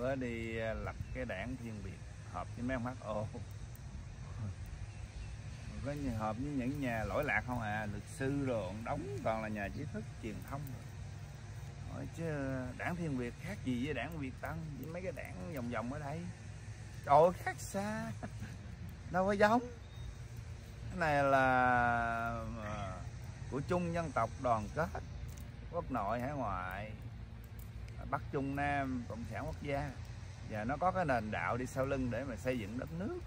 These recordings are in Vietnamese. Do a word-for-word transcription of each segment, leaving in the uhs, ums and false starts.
bữa đi lập cái đảng Thiên Việt họp với mấy ông hát ô, có họp với những nhà lỗi lạc không à, luật sư rồi đóng toàn là nhà trí thức truyền thông rồi. Hỏi chứ đảng Thiên Việt khác gì với đảng Việt Tân với mấy cái đảng vòng vòng ở đây? Trời ơi, khác xa, đâu có giống. Cái này là của chung dân tộc đoàn kết, quốc nội hải ngoại, Bắc Trung Nam, Cộng sản quốc gia, và nó có cái nền đạo đi sau lưng để mà xây dựng đất nước.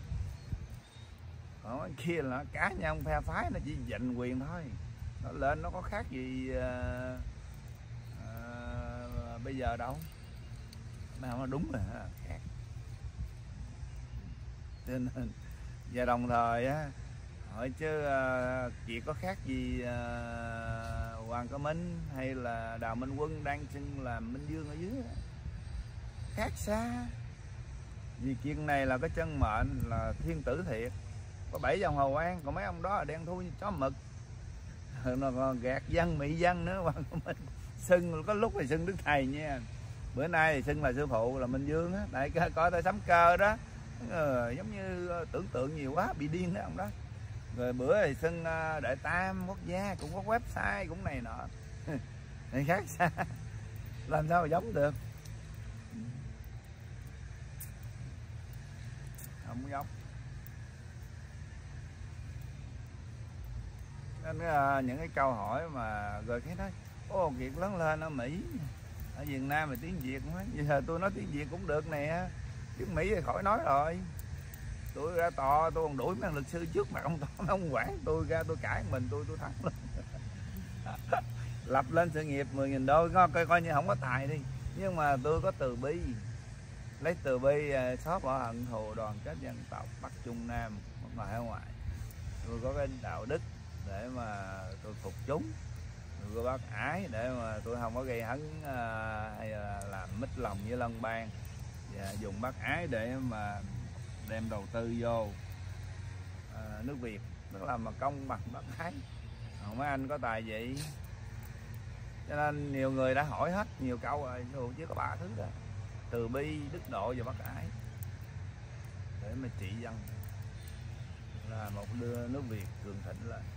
Còn cái kia là cá nhân phe phái, nó chỉ giành quyền thôi, nó lên nó có khác gì uh, uh, bây giờ đâu. Nào nó đúng rồi ha, khác. Cho nên và đồng thời á, hỏi chứ uh, chị có khác gì uh, Hoàng Cơ Minh hay là Đào Minh Quân đang xưng là Minh Dương ở dưới đó. Khác xa. Vì chuyện này là cái chân mệnh là thiên tử thiệt, có bảy dòng hầu an, còn mấy ông đó là đen thui như chó mực, nó còn gạt dân mỹ dân nữa. Hoàng Cơ Minh xưng có lúc thì xưng Đức Thầy nha, bữa nay thì xưng là sư phụ là Minh Dương á, đại coi tay sắm cơ đó. Ừ, giống như tưởng tượng nhiều quá bị điên đó ông đó. Rồi bữa thì xưng Đại Tam Quốc gia cũng có website cũng này nọ. Này khác xa, làm sao mà giống được, không giống. Nên uh, những cái câu hỏi mà rồi cái nói ô Kiệt lớn lên ở Mỹ, ở Việt Nam mà tiếng Việt quá, giờ tôi nói tiếng Việt cũng được nè, tiếng Mỹ thì khỏi nói rồi. Tôi ra tòa tôi còn đuổi mấy luật sư trước mặt ông tòa, ông quản tôi ra tôi cãi mình tôi tôi thắng luôn. Lập lên sự nghiệp mười nghìn đô coi coi như không có tài đi, nhưng mà tôi có từ bi, lấy từ bi xóa bỏ hận thù, đoàn kết dân tộc Bắc Trung Nam ngoài hải ngoại. Tôi có cái đạo đức để mà tôi phục chúng, tôi có bác ái để mà tôi không có gây hấn uh, hay là làm mít lòng với lân bang, và dùng bác ái để mà đem đầu tư vô uh, nước Việt, tức là mà công bằng bác ái. Còn mấy anh có tài vậy, cho nên nhiều người đã hỏi hết nhiều câu rồi, chứ có ba thứ đó: từ bi, đức độ và bác ái, để mà trị dân, là một đưa nước Việt cường thịnh lên.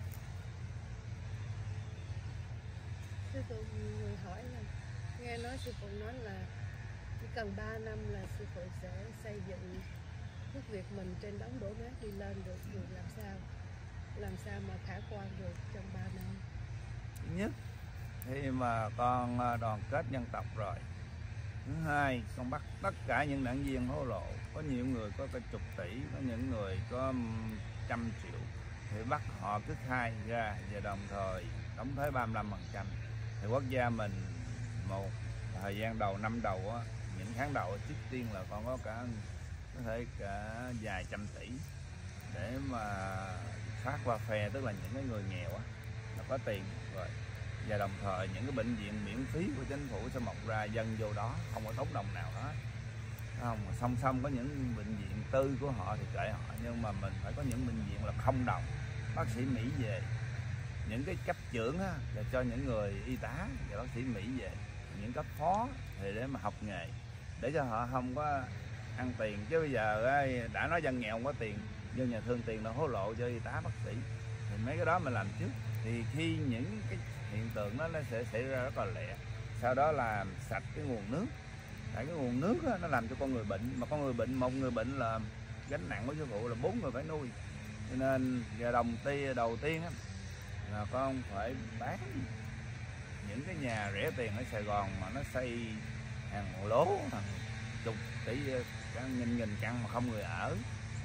Sư phụ người hỏi là nghe nói sư phụ nói là chỉ cần ba năm là sư phụ sẽ xây dựng nước Việt mình trên đống đổ nát đi lên được, được làm sao làm sao mà khả quan được trong ba năm? Thứ nhất, khi mà con đoàn kết dân tộc rồi. Thứ hai, con bắt tất cả những đảng viên hối lộ, có nhiều người có cả chục tỷ, có những người có trăm triệu, thì bắt họ cứ khai ra, và đồng thời đóng thuế ba mươi lăm phần trăm. Thì quốc gia mình một thời gian đầu, năm đầu á, những tháng đầu trước tiên là con có cả có thể cả vài trăm tỷ để mà phát qua phe, tức là những cái người nghèo á, nó có tiền rồi. Và đồng thời những cái bệnh viện miễn phí của chính phủ sẽ mọc ra, dân vô đó không có tốn đồng nào hết. Không, song song có những bệnh viện tư của họ thì kệ họ, nhưng mà mình phải có những bệnh viện là không đồng, bác sĩ Mỹ về, những cái cấp trưởng á, là cho những người y tá và bác sĩ Mỹ về, những cấp phó thì để mà học nghề, để cho họ không có ăn tiền. Chứ bây giờ ấy, đã nói dân nghèo không có tiền, dân nhà thương tiền là hối lộ cho y tá bác sĩ, thì mấy cái đó mình làm trước, thì khi những cái hiện tượng đó nó sẽ xảy ra rất là lẹ. Sau đó làm sạch cái nguồn nước, tại cái nguồn nước đó, nó làm cho con người bệnh, mà con người bệnh, một người bệnh là gánh nặng của sư phụ là bốn người phải nuôi. Cho nên giờ đồng ti đầu tiên á, là con phải bán những cái nhà rẻ tiền ở Sài Gòn mà nó xây hàng lố, hàng chục tỷ, cả nghìn nghìn căn mà không người ở,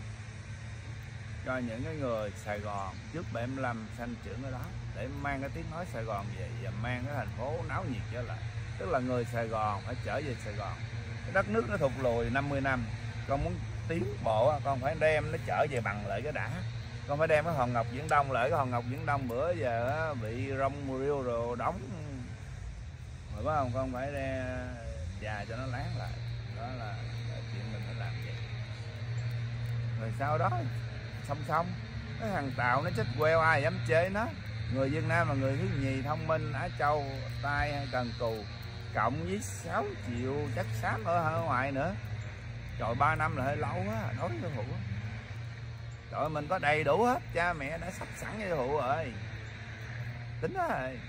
cho những cái người Sài Gòn trước bảy mươi lăm sanh trưởng ở đó, để mang cái tiếng nói Sài Gòn về và mang cái thành phố náo nhiệt trở lại. Tức là người Sài Gòn phải trở về Sài Gòn. Cái đất nước nó thụt lùi năm mươi năm, con muốn tiến bộ con phải đem nó trở về bằng lại cái đã. Con phải đem cái hòn ngọc Viễn Đông lại, cái hòn ngọc Viễn Đông bữa giờ bị rong riêu rồi đóng rồi, phải không? Con phải ra dài cho nó láng lại. Đó là, là chuyện mình phải làm vậy. Rồi sau đó song song cái thằng Tàu nó chết queo, ai dám chế nó. Người Việt Nam là người thứ nhì thông minh, Á Châu, Tai hay Cần Cù, cộng với sáu triệu chất xám ở, ở ngoài nữa. Trời, ba năm là hơi lâu quá đối với phụ. Trời, mình có đầy đủ hết, cha mẹ đã sắp sẵn cho phụ rồi. Tính rồi.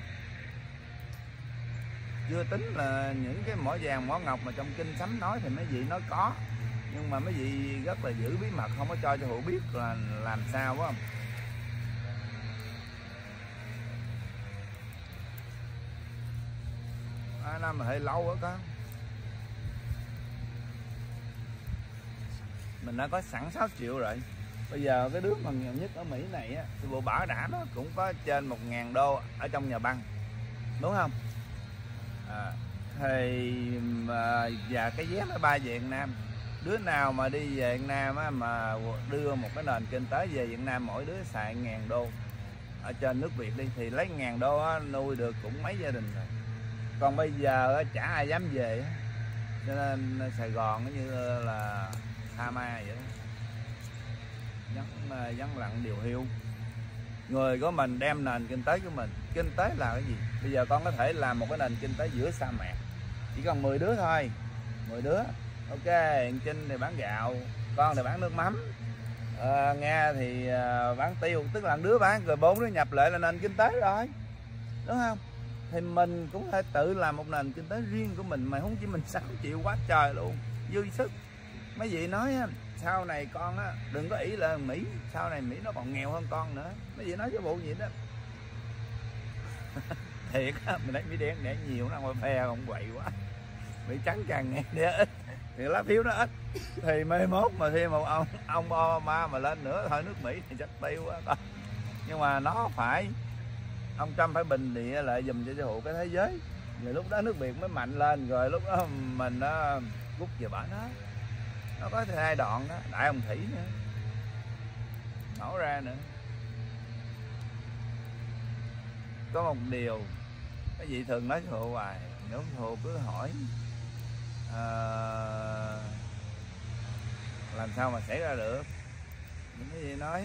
Chưa tính là những cái mỏ vàng mỏ ngọc mà trong kinh sấm nói thì mấy vị nói có, nhưng mà mấy vị rất là giữ bí mật, không có cho cho phụ biết là làm sao, phải không? Ba năm là hơi lâu á con. Mình đã có sẵn sáu triệu rồi. Bây giờ cái đứa mà nghèo nhất ở Mỹ này á, thì bộ bảo đảm nó cũng có trên một ngàn đô ở trong nhà băng, đúng không? À, thì mà, và cái vé máy bay về Việt Nam, đứa nào mà đi về Việt Nam á, mà đưa một cái nền kinh tế về Việt Nam, mỗi đứa xài ngàn đô ở trên nước Việt đi, thì lấy ngàn đô á, nuôi được cũng mấy gia đình rồi. Còn bây giờ á, chả ai dám về á, cho nên Sài Gòn như là tha ma vậy đó, vắng vắng lặng điều hiu. Người của mình đem nền kinh tế của mình, kinh tế là cái gì? Bây giờ con có thể làm một cái nền kinh tế giữa sa mạc, chỉ còn mười đứa thôi, mười đứa. Ok, Trinh thì bán gạo, con thì bán nước mắm, à, Nga thì à, bán tiêu, tức là đứa bán rồi bốn đứa nhập lại là nền kinh tế rồi, đúng không? Thì mình cũng phải tự làm một nền kinh tế riêng của mình, mà không chỉ mình sáu triệu quá trời luôn, dư sức. Mấy vị nói á, sau này con á đừng có ý là Mỹ, sau này Mỹ nó còn nghèo hơn con nữa. Mấy vị nói với bộ gì đó. Thiệt á, mình thấy Mỹ đen để nhiều nó mà phe không quậy quá. Mỹ trắng càng nghe để ít thì lá phiếu nó ít, thì mai mốt mà thêm một ông ông Obama mà lên nữa thôi nước Mỹ thì chắc tiêu quá con. Nhưng mà nó phải, ông Trump phải bình địa lại dùm cho hộ cái thế giới, rồi lúc đó nước Việt mới mạnh lên, rồi lúc đó mình nó rút về bển đó. Nó có hai đoạn đó, Đại Hồng Thủy nữa nổ ra nữa. Có một điều cái vị thường nói hộ hoài, nếu hộ cứ hỏi à, làm sao mà xảy ra được. Những cái gì nói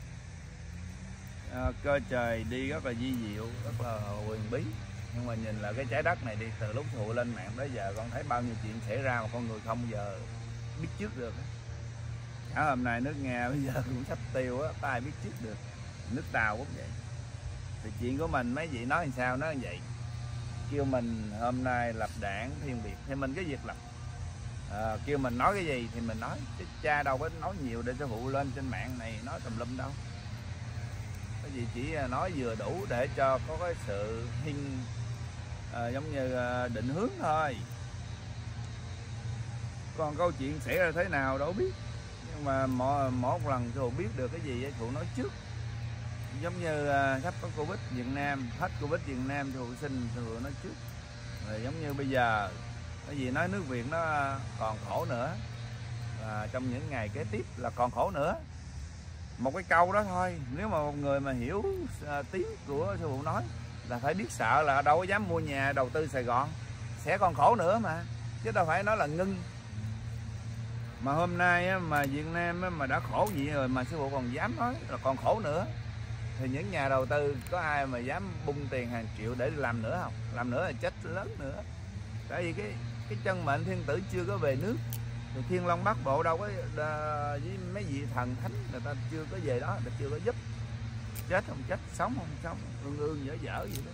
à, cơ trời đi rất là di diệu, rất là huyền bí, nhưng mà nhìn là cái trái đất này đi, từ lúc thụ lên mạng tới giờ con thấy bao nhiêu chuyện xảy ra mà con người không giờ biết trước được. Cả hôm nay nước Nga bây giờ cũng sắp tiêu á, có ai biết trước được. Nước Tàu cũng vậy. Thì chuyện của mình mấy vị nói làm sao nó như vậy, kêu mình hôm nay lập đảng Thiên Việt thì mình cái việc lập, à, kêu mình nói cái gì thì mình nói, chứ cha đâu có nói nhiều để cho phụ lên trên mạng này nói tùm lum đâu. Cái gì chỉ nói vừa đủ để cho có cái sự hiên, à, giống như à, định hướng thôi. Còn câu chuyện xảy ra thế nào đâu biết, nhưng mà mỗi, mỗi một lần phụ biết được cái gì phụ nói trước. Giống như uh, sắp có Covid Việt Nam, hết Covid Việt Nam thì phụ sinh thì phụ nói trước. Rồi giống như bây giờ cái gì nói nước Việt nó còn khổ nữa, và trong những ngày kế tiếp là còn khổ nữa. Một cái câu đó thôi, nếu mà một người mà hiểu uh, tiếng của sư phụ nói là phải biết sợ, là đâu có dám mua nhà đầu tư Sài Gòn, sẽ còn khổ nữa mà, chứ đâu phải nói là ngưng. Mà hôm nay á, mà Việt Nam á, mà đã khổ gì rồi mà sư phụ còn dám nói là còn khổ nữa, thì những nhà đầu tư có ai mà dám bung tiền hàng triệu để làm nữa không? Làm nữa là chết lớn nữa. Tại vì cái cái chân mệnh thiên tử chưa có về nước, thì Thiên Long Bắc Bộ đâu có đà, với mấy vị thần thánh người ta chưa có về đó, người ta chưa có giúp. Chết không chết, sống không sống, ương ương dở dở gì đó.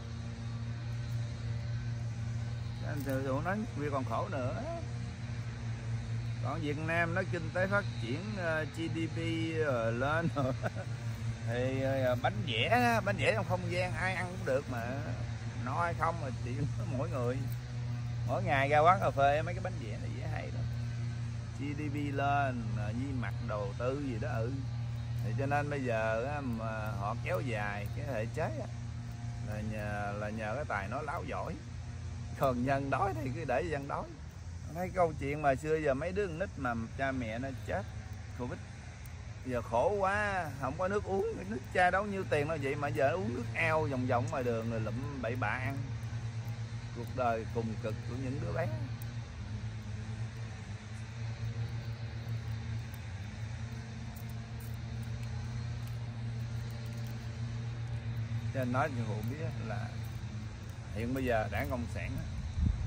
Nên sư phụ nói vì còn khổ nữa. Còn Việt Nam nó kinh tế phát triển, uh, giê đê pê uh, lên rồi thì uh, bánh vẽ bánh vẽ trong không gian ai ăn cũng được, mà no hay không là chuyện mỗi người. Mỗi ngày ra quán cà phê mấy cái bánh vẽ này dễ hay đó, giê đê pê lên, uh, với mặt đầu tư gì đó. Ừ, thì cho nên bây giờ uh, mà họ kéo dài cái thể chế uh, là nhờ là nhờ cái tài nói láo giỏi. Còn dân đói thì cứ để dân đói. Thấy câu chuyện mà xưa giờ mấy đứa con nít mà cha mẹ nó chết Covid, giờ khổ quá, không có nước uống, nước cha đâu nhiêu tiền đâu vậy mà giờ uống nước ao vòng vòng ngoài đường rồi lụm bậy bạ ăn. Cuộc đời cùng cực của những đứa bé. Cho nên nói cho phụ biết là hiện bây giờ đảng Cộng sản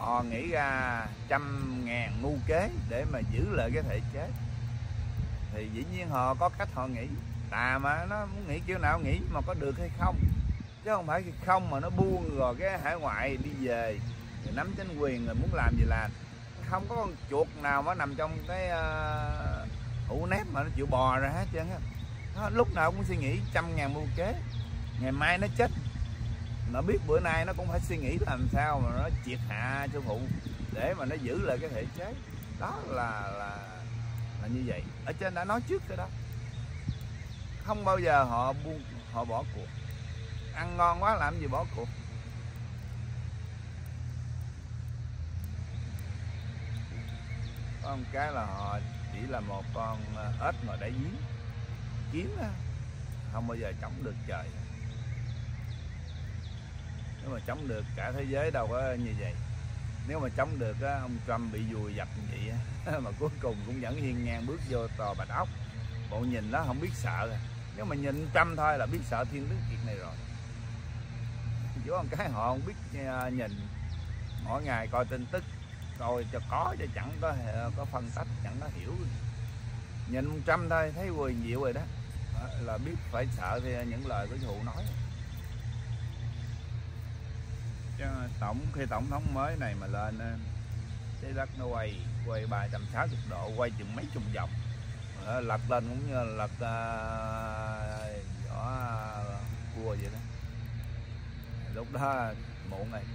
họ nghĩ ra trăm ngàn mưu kế để mà giữ lại cái thể chế, thì dĩ nhiên họ có cách họ nghĩ. Tà mà nó muốn nghĩ kiểu nào nghĩ, mà có được hay không, chứ không phải không mà nó buông rồi cái hải ngoại đi về rồi nắm chính quyền rồi muốn làm gì làm. Không có con chuột nào mà nằm trong cái uh, hũ nếp mà nó chịu bò ra hết trơn á. Nó lúc nào cũng suy nghĩ trăm ngàn mưu kế, ngày mai nó chết, nó biết bữa nay nó cũng phải suy nghĩ làm sao mà nó triệt hạ sư phụ để mà nó giữ lại cái thể chế. Đó là là là như vậy. Ở trên đã nói trước cái đó, không bao giờ họ buông, họ bỏ cuộc. Ăn ngon quá làm gì bỏ cuộc. Có một cái là họ chỉ là một con ếch ngồi đáy giếng, kiến á, không bao giờ chống được trời. Nếu mà chống được cả thế giới đâu có như vậy. Nếu mà chống được á, ông Trump bị vùi dập như vậy á, mà cuối cùng cũng vẫn hiên ngang bước vô tòa Bạch Ốc. Bộ nhìn nó không biết sợ. Nếu mà nhìn Trump thôi là biết sợ Thiên Đức Kiệt này rồi. Chỉ có một cái họ không biết nhìn, mỗi ngày coi tin tức, coi cho có cho chẳng có có phân tích, chẳng có hiểu. Nhìn ông Trump thôi thấy quỳ diệu rồi đó, là biết phải sợ thì những lời của Thụ nói. Chứ tổng khi tổng thống mới này mà lên, trái đất nó quay quay ba trăm sáu mươi độ, quay chừng mấy chục vòng, lật lên cũng như lật uh, vỏ cua vậy đó. Lúc đó muộn rồi.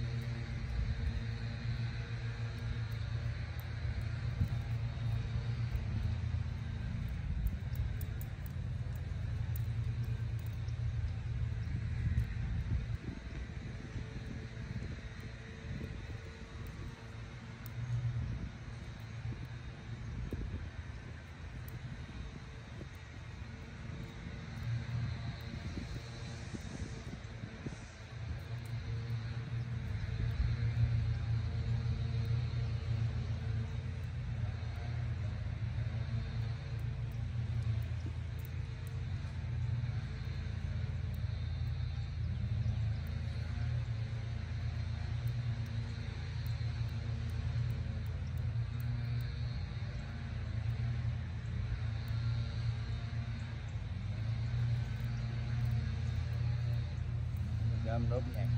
Đơm đốt nhạc.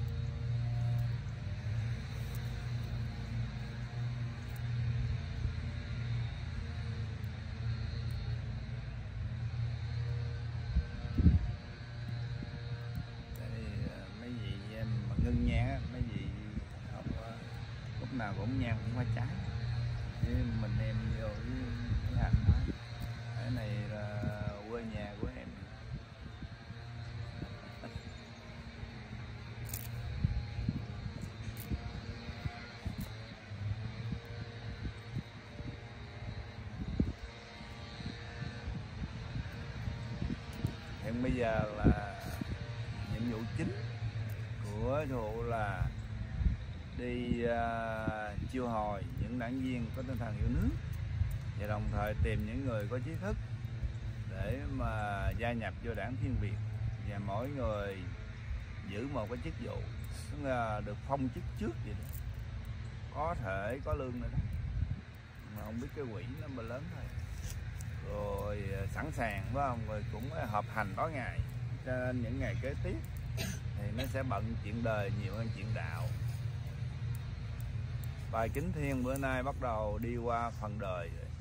Mấy gì mà ngưng nhang, mấy gì học lúc nào cũng nhang cũng phải trái. Chứ mình em vô cái hành thôi. Cái này là quê nhà của em. Hiện bây giờ là nhiệm vụ chính của Thụ là đi uh, chiêu hồi những đảng viên có tinh thần yêu nước, và đồng thời tìm những người có trí thức để mà gia nhập vô đảng Thiên Việt, và mỗi người giữ một cái chức vụ, tức là được phong chức trước vậy đó, có thể có lương nữa đó, mà không biết cái quỹ nó mà lớn thôi. Rồi sẵn sàng phải không, rồi cũng họp hành tối ngày, cho nên những ngày kế tiếp thì nó sẽ bận chuyện đời nhiều hơn chuyện đạo. Bài Kính Thiên bữa nay bắt đầu đi qua phần đời rồi.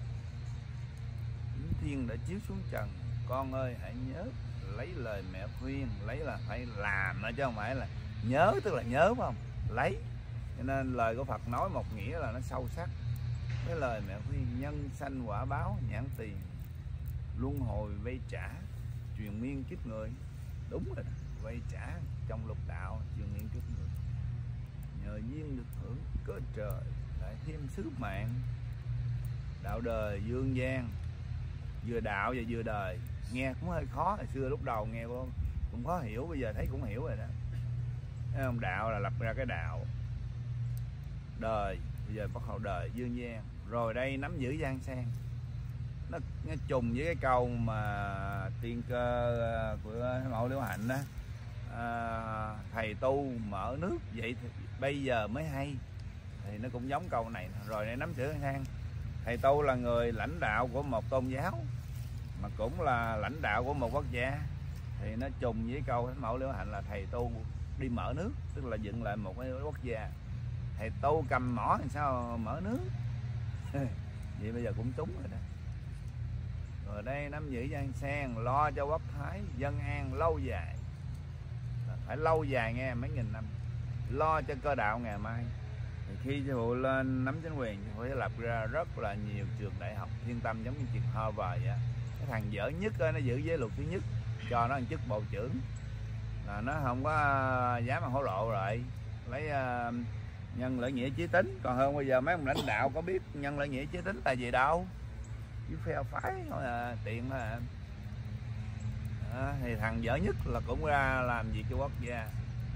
Kính Thiên đã chiếu xuống trần, con ơi hãy nhớ lấy lời mẹ khuyên, lấy là phải làm nữa chứ không phải là nhớ, tức là nhớ phải không, lấy. Cho nên lời của Phật nói một nghĩa là nó sâu sắc. Cái lời mẹ khuyên nhân sanh quả báo nhãn tiền, luân hồi vay trả, truyền miên kiếp người. Đúng rồi đó, vay trả trong lục đạo, truyền miên kiếp người. Nhờ duyên được hưởng cớ trời, lại thêm sứ mạng. Đạo đời dương gian, vừa đạo và vừa đời. Nghe cũng hơi khó, hồi xưa lúc đầu nghe cũng, cũng khó hiểu, bây giờ thấy cũng hiểu rồi đó. Thấy không? Đạo là lập ra cái đạo, đời bây giờ bắt đầu đời dương gian, rồi đây nắm giữ gian sang. Nó, nó trùng với cái câu mà tiên cơ của Mẫu Liễu Hạnh đó, à, thầy tu mở nước vậy thì bây giờ mới hay. thì nó cũng giống câu này. Rồi để nắm chữ than, thầy tu là người lãnh đạo của một tôn giáo mà cũng là lãnh đạo của một quốc gia, thì nó trùng với câu Thánh Mẫu Liễu Hạnh là thầy tu đi mở nước, tức là dựng lại một cái quốc gia. Thầy tu cầm mỏ thì sao mở nước vậy bây giờ cũng trúng rồi đó. Rồi đây nắm giữ Giang Sen, lo cho quốc thái dân an lâu dài, phải lâu dài nghe, mấy nghìn năm, lo cho cơ đạo ngày mai. Thì khi sư phụ lên nắm chính quyền, sư phụ sẽ lập ra rất là nhiều trường đại học yên tâm, giống như trường Harvard vậy. Cái thằng dở nhất đó, nó giữ giới luật thứ nhất, cho nó một chức bộ trưởng là nó không có dám mà hối lộ, rồi lấy uh, nhân lợi nghĩa chí tín. Còn hơn bây giờ mấy ông lãnh đạo có biết nhân lợi nghĩa chí tín là gì đâu, chỉ phe phái thôi à, tiện thôi à. À, thì thằng dở nhất là cũng ra làm việc cho quốc gia.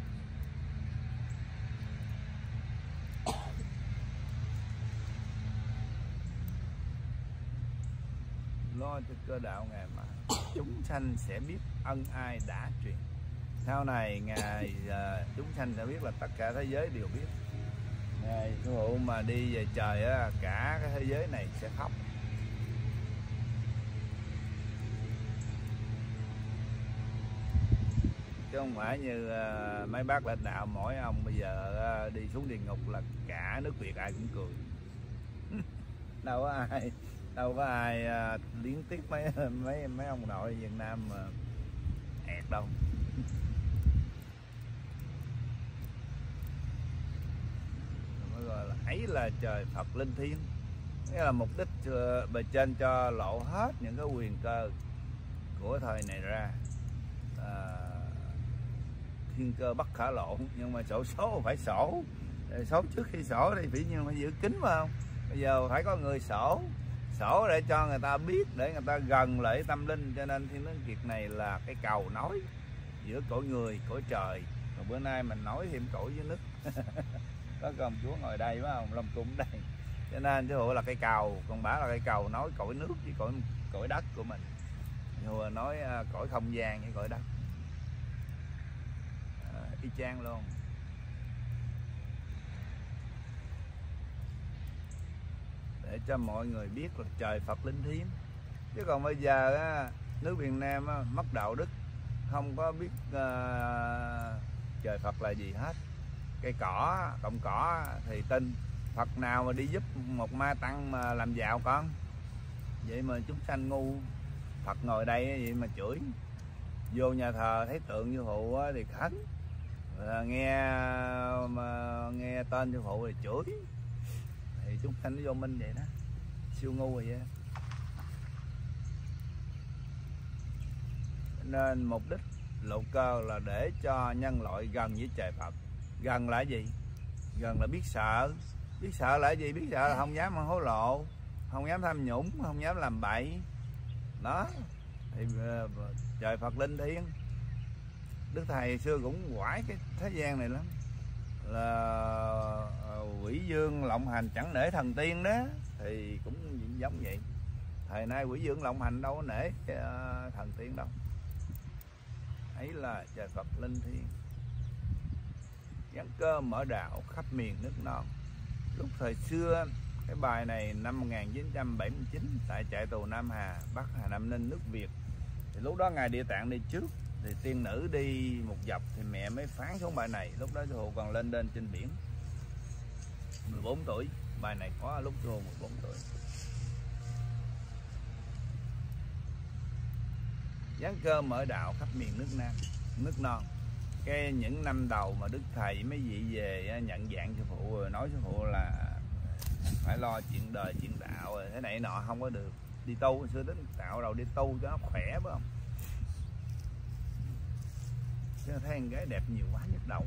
Lo cho cơ đạo ngày mà chúng sanh sẽ biết ân ai đã truyền. Sau này ngày uh, chúng sanh sẽ biết là tất cả thế giới đều biết. Ngày sư phụ mà đi về trời á, cả cái thế giới này sẽ khóc. Chứ không phải như uh, mấy bác lãnh đạo mỗi ông bây giờ uh, đi xuống địa ngục là cả nước Việt ai cũng cười. Đâu có ai đâu có ai uh, liếng tiếc mấy mấy mấy ông nội Việt Nam mà ẹt đâu. Mới gọi là ấy là trời Phật linh thiêng, nghĩa là mục đích uh, bề trên cho lộ hết những cái quyền cơ của thời này ra. Uh, thiên cơ bất khả lộ, nhưng mà sổ số phải sổ, số trước khi sổ thì phải nhưng mà giữ kín phải không? Bây giờ phải có người sổ sổ để cho người ta biết, để người ta gần lại tâm linh. Cho nên Thiên Tuấn Kiệt này là cái cầu nối giữa cõi người cõi trời. Rồi bữa nay mình nói thêm cõi dưới nước có công chúa ngồi đây phải không, Long Cung đây. Cho nên chứ hộ là cái cầu, còn bả là cái cầu nối cõi nước với cõi cõi đất của mình. Rồi nói cõi không gian với cõi đất à, y chang luôn. Để cho mọi người biết là trời Phật linh thiêng. Chứ còn bây giờ á, nước Việt Nam á, mất đạo đức, không có biết uh, trời Phật là gì hết. Cây cỏ, cọng cỏ thì tin. Phật nào mà đi giúp một ma tăng mà làm giàu con. Vậy mà chúng sanh ngu. Phật ngồi đây vậy mà chửi. Vô nhà thờ thấy tượng sư phụ thì khấn. À, nghe mà nghe tên sư phụ thì chửi. Thì chúng sanh nó vô minh vậy đó, siêu ngu rồi vậy. Nên mục đích lộ cơ là để cho nhân loại gần với trời Phật. Gần là gì? Gần là biết sợ. Biết sợ là gì? Biết sợ là không dám hối lộ, không dám tham nhũng, không dám làm bậy. Đó thì uh, trời Phật linh thiêng. Đức Thầy xưa cũng quải cái thế gian này lắm, là quỷ dương lộng hành chẳng nể thần tiên đó, thì cũng giống vậy. Thời nay quỷ dương lộng hành đâu có nể uh, thần tiên đâu. Ấy là trời Phật linh thiêng. Giáng cơ mở đạo khắp miền nước non. Lúc thời xưa, cái bài này năm một nghìn chín trăm bảy mươi chín tại trại tù Nam Hà, Bắc Hà Nam Ninh, nước Việt. Thì lúc đó ngài Địa Tạng đi trước, thì tiên nữ đi một dọc thì mẹ mới phán xuống bài này. Lúc đó sư phụ còn lên đên trên biển, mười bốn tuổi. Bài này có lúc sư phụ mười bốn tuổi. Giáng cơ mở đạo khắp miền nước Nam, nước non. Cái những năm đầu mà Đức Thầy mấy vị về nhận dạng sư phụ, rồi nói sư phụ là phải lo chuyện đời chuyện đạo rồi thế này nọ, không có được đi tu. Xưa đến tạo đầu đi tu cho nó khỏe phải không? Chứ thấy con gái đẹp nhiều quá nhức đầu.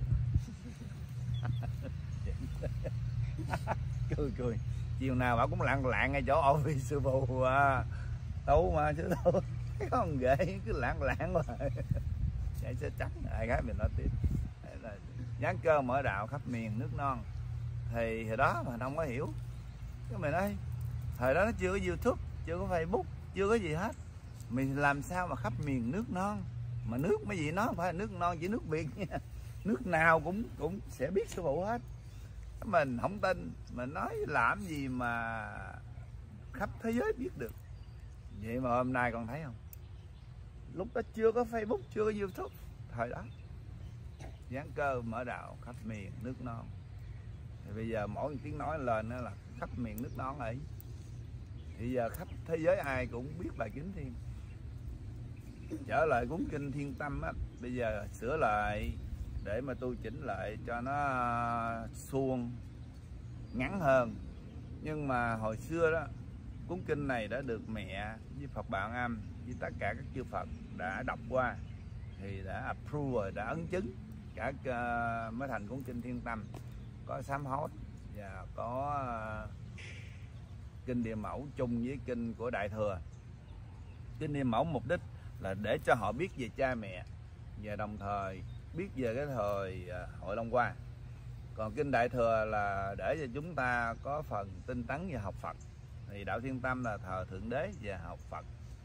Cười cười. Chiều nào bảo cũng lạng lạng ngay chỗ ôi sư phụ à, tu mà sư tu. Cái con ghệ cứ lạng lạng rồi. Chạy sẽ trắng ai gái mình nói tiếp. Là giáng cơ mở đạo khắp miền nước non. Thì hồi đó mà không có hiểu. Cái mình nói thời đó nó chưa có YouTube, chưa có Facebook, chưa có gì hết. Mình làm sao mà khắp miền nước non? Mà nước mấy gì nó không phải là nước non, chỉ nước Việt nha. Nước nào cũng cũng sẽ biết sư phụ hết. Mình không tin, mình nói làm gì mà khắp thế giới biết được. Vậy mà hôm nay con thấy không, lúc đó chưa có Facebook, chưa có YouTube, thời đó giảng cơ mở đạo khắp miền nước non. Thì bây giờ mỗi tiếng nói lên đó là khắp miền nước non ấy. Thì giờ khắp thế giới ai cũng biết bài Kính Thiên. Trở lại cuốn kinh Thiên Tâm á, bây giờ sửa lại để mà tu chỉnh lại cho nó suông ngắn hơn. Nhưng mà hồi xưa đó, cuốn kinh này đã được mẹ với Phật Bảo Âm với tất cả các chư Phật đã đọc qua, thì đã approve rồi, đã ấn chứng cả uh, mới thành cuốn kinh Thiên Tâm. Có sám hối và có uh, kinh Địa Mẫu chung với kinh của Đại Thừa. Kinh Địa Mẫu mục đích là để cho họ biết về cha mẹ và đồng thời biết về cái thời uh, Hội Long Hoa. Còn kinh Đại Thừa là để cho chúng ta có phần tinh tấn và học Phật. Thì đạo Thiên Tâm là thờ Thượng Đế và học Phật.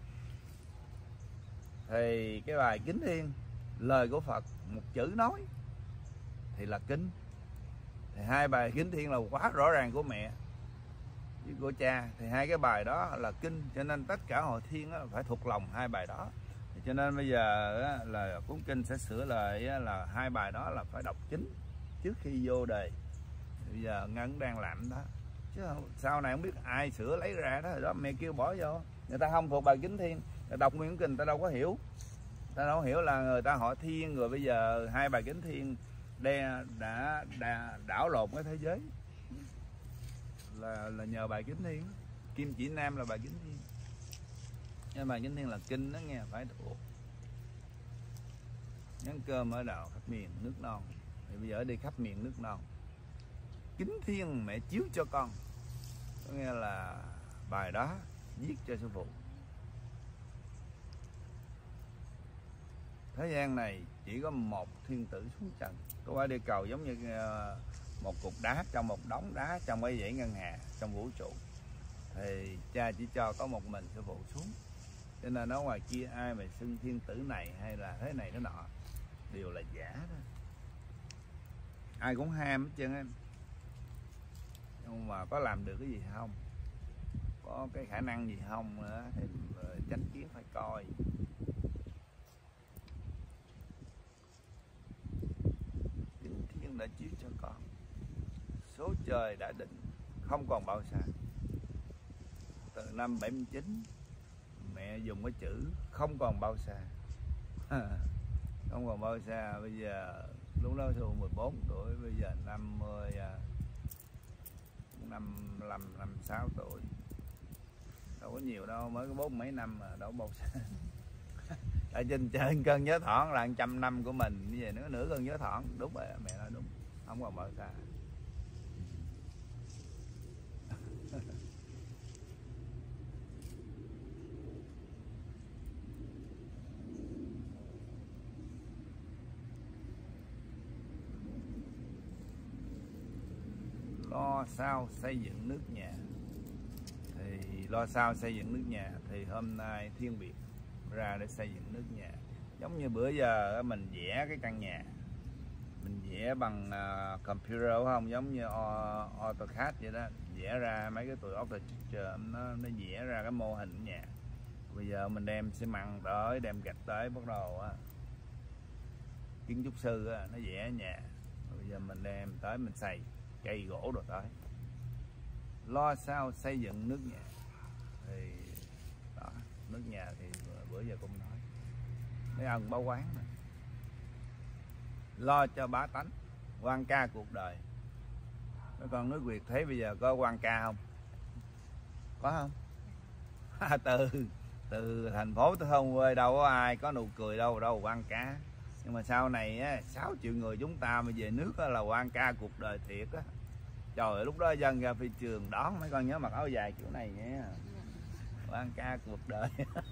Thì cái bài Kính Thiên, lời của Phật một chữ nói thì là kinh. Thì hai bài Kính Thiên là quá rõ ràng của mẹ với của cha. Thì hai cái bài đó là kinh, cho nên tất cả hội thiên phải thuộc lòng hai bài đó. Thì cho nên bây giờ là cuốn kinh sẽ sửa lại là hai bài đó là phải đọc chính trước khi vô đề. Bây giờ Ngân đang làm đó, chứ sau này không biết ai sửa lấy ra đó. Rồi đó mẹ kêu bỏ vô, người ta không thuộc bài Kính Thiên, người đọc nguyên kinh ta đâu có hiểu, ta đâu có hiểu là người ta họ thiên. Rồi bây giờ hai bài Kính Thiên đe, đã, đã đảo lộn cái thế giới là, là nhờ bài Kính Thiên. Kim Chỉ Nam là bài Kính Thiên, nhưng bài Kính Thiên là kinh đó nghe, phải thuộc. Nhắn cơm ở đạo khắp miền nước non. Thì bây giờ đi khắp miền nước non, Kính Thiên mẹ chiếu cho con, có nghĩa là bài đó viết cho sư phụ. Thế gian này chỉ có một thiên tử xuống trần, có quả địa cầu giống như một cục đá trong một đống đá trong cái dãy ngân hà trong vũ trụ. Thì cha chỉ cho có một mình sư phụ xuống, cho nên ở ngoài kia ai mà xưng thiên tử này hay là thế này thế nọ đều là giả đó. Ai cũng ham hết trơn em, nhưng mà có làm được cái gì không, có cái khả năng gì không nữa thì chánh kiến phải coi. Kính Thiên đã chiếu cho con, số trời đã định không còn bao xa. Từ năm bảy mươi chín mẹ dùng cái chữ không còn bao xa. Không còn bao xa. Bây giờ lúc đó tôi mười bốn tuổi, bây giờ năm mươi, năm năm năm sáu tuổi, đâu có nhiều đâu, mới có bốn mấy năm mà đâu bao xa. Ở trên trên cơn nhớ thoảng là trăm năm của mình, như vậy nữa nửa cơn nhớ thoảng. Đúng rồi, mẹ nói đúng, không còn bao xa. Lo sao xây dựng nước nhà. Thì lo sao xây dựng nước nhà thì hôm nay Thiên Việt ra để xây dựng nước nhà. Giống như bữa giờ mình vẽ cái căn nhà, mình vẽ bằng uh, computer không, giống như AutoCAD vậy đó, vẽ ra mấy cái tụi AutoCAD nó nó vẽ ra cái mô hình nhà. Bây giờ mình đem xi măng tới, đem gạch tới, bắt đầu á, kiến trúc sư á, nó vẽ nhà. Bây giờ mình đem tới mình xây cây gỗ đồ tới. Lo sao xây dựng nước nhà. Thì đó, nước nhà thì bữa giờ cũng nói mấy ông báo quán này. Lo cho bá tánh, quan ca cuộc đời. Mấy con nước Việt thấy bây giờ có quan ca không? Có không? từ từ thành phố tới thôn quê đâu có ai có nụ cười đâu, đâu quan ca. Nhưng mà sau này á, sáu triệu người chúng ta mà về nước á, là quan ca cuộc đời thiệt á. Trời ơi, lúc đó dân ra phi trường đón mấy con nhớ mặc áo dài kiểu này nhé. Quan ca cuộc đời.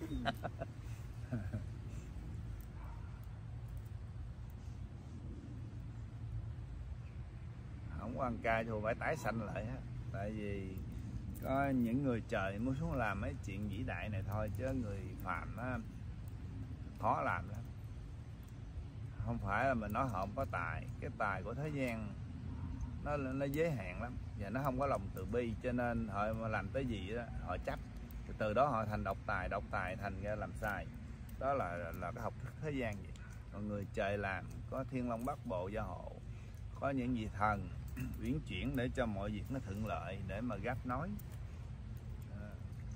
Không quan ca thì phải tái sanh lại á. Tại vì có những người trời muốn xuống làm mấy chuyện vĩ đại này thôi, chứ người phàm á khó làm lắm. Không phải là mình nói họ không có tài, cái tài của thế gian nó nó giới hạn lắm và nó không có lòng từ bi, cho nên họ mà làm tới gì đó họ chấp, từ đó họ thành độc tài, độc tài thành ra làm sai. Đó là là cái học thức thế gian vậy. Còn người trời làm có thiên long bát bộ gia hộ, có những vị thần uyển chuyển để cho mọi việc nó thuận lợi, để mà gáp nói. À,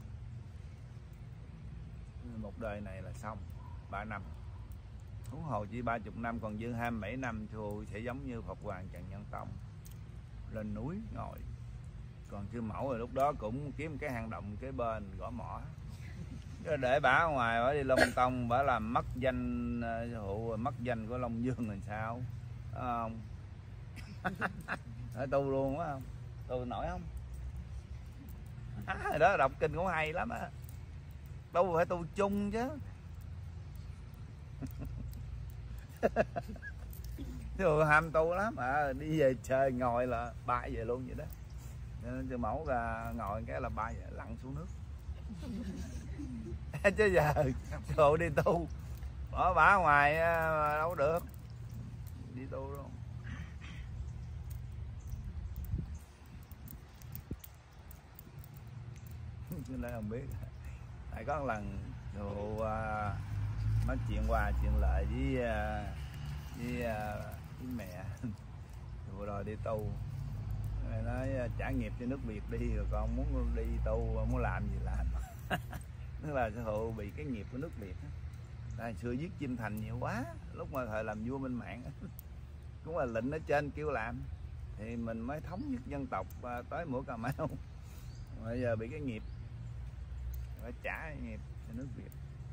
một đời này là xong ba năm, huống hồ chỉ ba chục năm, còn dư hai mươi bảy năm thôi sẽ giống như Phật Hoàng Trần Nhân Tông lên núi ngồi. Còn sư mẫu rồi lúc đó cũng kiếm cái hang động kế bên gõ mỏ, để bả ở ngoài bả đi lung tung, bả làm mất danh hộ, mất danh của Long Dương làm sao, phải không? Phải tu luôn quá không? Tu nổi không? À, đó đọc kinh cũng hay lắm á, tu phải tu chung chứ. Chứ ham tu lắm à, đi về chơi ngồi là bay về luôn vậy đó. Nên sư mẫu ra ngồi cái là bay về, lặn xuống nước. Chứ giờ đồ đi tu bỏ bả ngoài đâu được, đi tu luôn. Nên không biết, tại có một lần đồ uh, nói chuyện qua chuyện lại với uh, với, uh, với mẹ vừa rồi đi tu, mẹ nói trả nghiệp cho nước Việt đi, rồi con muốn đi tu muốn làm gì làm. Tức là sư phụ bị cái nghiệp của nước Việt á. Hồi xưa giết chim thành nhiều quá, lúc mà thời làm vua Minh Mạng cũng là lệnh ở trên kêu làm thì mình mới thống nhất dân tộc tới mũi Cà Mau. Bây giờ bị cái nghiệp, phải trả nghiệp cho nước Việt.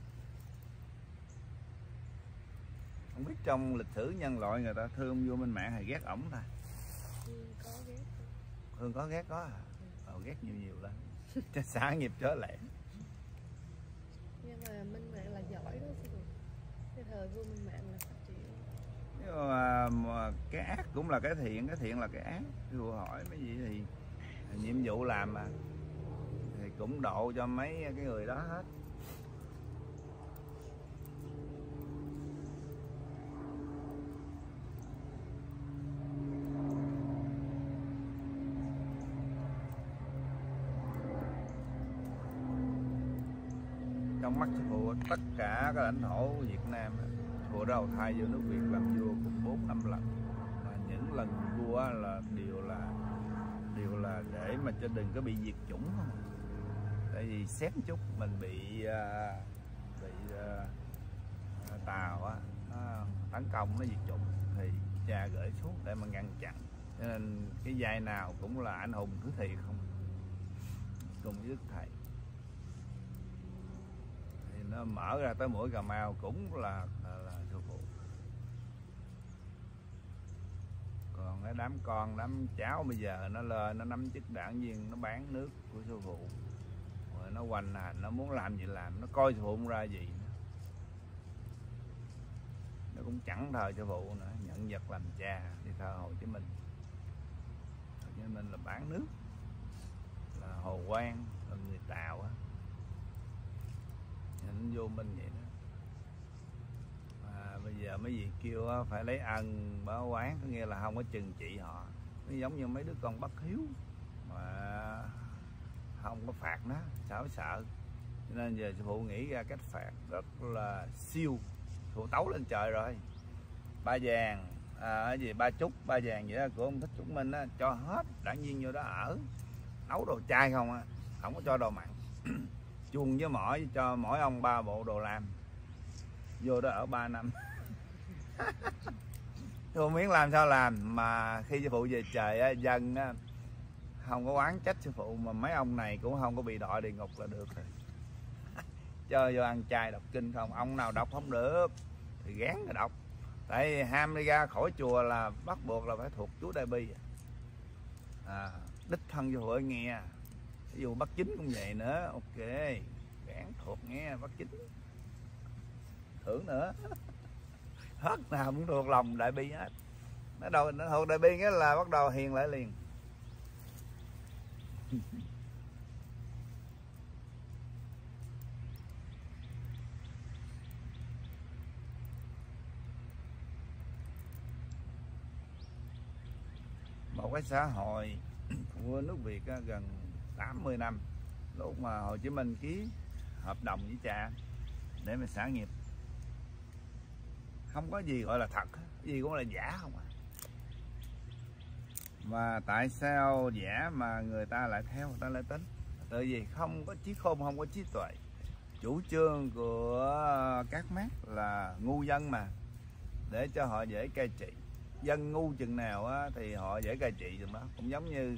Không biết trong lịch sử nhân loại người ta thương vua Minh Mạng hay ghét ổng ta? Có ghét. Thương có ghét có à? Ờ, ghét nhiều nhiều lên. Cho xả nghiệp trở lại. Nhưng mà Minh Mạng là giỏi đó sư phụ. Cái thời vua Minh Mạng là phát triển. Nhưng mà, mà cái ác cũng là cái thiện, cái thiện là cái ác. Sư phụ hỏi mấy gì thì nhiệm vụ làm mà thì cũng độ cho mấy cái người đó hết. Trong mắt sư phụ tất cả các lãnh thổ Việt Nam, sư phụ đầu thai vô nước Việt làm vua cũng bốn năm lần, mà những lần vua là đều là đều là để mà cho đừng có bị diệt chủng không. Tại vì xét chút mình bị bị Tàu á tấn công nó diệt chủng thì cha gửi xuống để mà ngăn chặn, cho nên cái vai nào cũng là anh hùng cứ thì không cùng với Đức Thầy. Nó mở ra tới mũi Cà Mau cũng là, là, là sư phụ. Còn cái đám con đám cháu bây giờ nó lên nó nắm chức đảng viên, nó bán nước của sư phụ rồi nó hoành hành, nó muốn làm gì làm, nó coi sư phụ không ra gì, nó cũng chẳng thờ sư phụ nữa, nhận vật làm cha đi thờ Hồ Chí Minh. Hồ Chí Minh là bán nước, là Hồ Quang là người Tàu á, nó vô minh vậy đó. Mà bây giờ mấy vị kêu phải lấy ân báo oán, có nghĩa là không có trừng trị họ. Nó giống như mấy đứa con bất hiếu mà không có phạt nó, sợ sợ. Cho nên giờ sư phụ nghĩ ra cách phạt rất là siêu, phụ tấu lên trời rồi. Ba vàng à, cái gì ba trúc ba vàng vậy đó của ông Thích Trúc Minh á, cho hết đảng viên vô đó ở, nấu đồ chay không á, không có cho đồ mặn. Chuông với mỏi cho mỗi ông ba bộ đồ làm, vô đó ở ba năm. Không biết làm sao làm, mà khi sư phụ về trời á, dân á, không có oán trách sư phụ, mà mấy ông này cũng không có bị đọa địa ngục là được rồi. Cho vô ăn chay đọc kinh không, ông nào đọc không được thì gán là đọc. Tại ham đi ra khỏi chùa là bắt buộc là phải thuộc chú Đại Bi à, đích thân sư phụ ơi nghe. Ví dụ bắt chính cũng vậy nữa, ok, gán thuộc nghe bắt chính, thưởng nữa. Hết nào cũng thuộc lòng Đại Bi hết. Nó đầu nó thuộc Đại Bi cái là bắt đầu hiền lại liền. một cái xã hội của nước Việt á, gần tám mươi năm, lúc mà Hồ Chí Minh ký hợp đồng với cha để mà sản nghiệp, không có gì gọi là thật, cái gì cũng là giả không à. Mà tại sao giả mà người ta lại theo, người ta lại tính? Tại vì không có trí khôn, không có trí tuệ. Chủ trương của các Mác là ngu dân mà, để cho họ dễ cai trị. Dân ngu chừng nào á, thì họ dễ cai trị chừng đó. Cũng giống như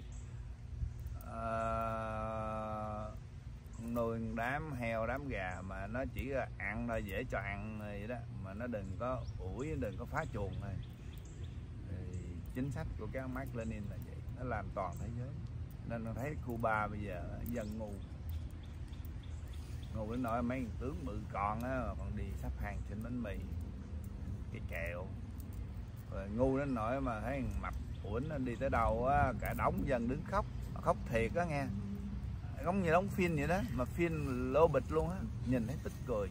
uh, nuôi đám heo, đám gà mà nó chỉ là ăn thôi, dễ cho ăn vậy đó, mà nó đừng có ủi, đừng có phá chuồng thôi. Thì chính sách của các Mác Lênin là vậy, nó làm toàn thế giới. Nên nó thấy Cuba bây giờ dân ngu, ngu đến nỗi mấy tướng bự con á còn đi sắp hàng trên bánh mì, cái kẹo. Rồi ngu đến nỗi mà thấy mập uẩn nó đi tới đâu á, cả đống dân đứng khóc, khóc thiệt á nghe, giống như đóng phim vậy đó, mà phim lô bịch luôn á, nhìn thấy tức cười.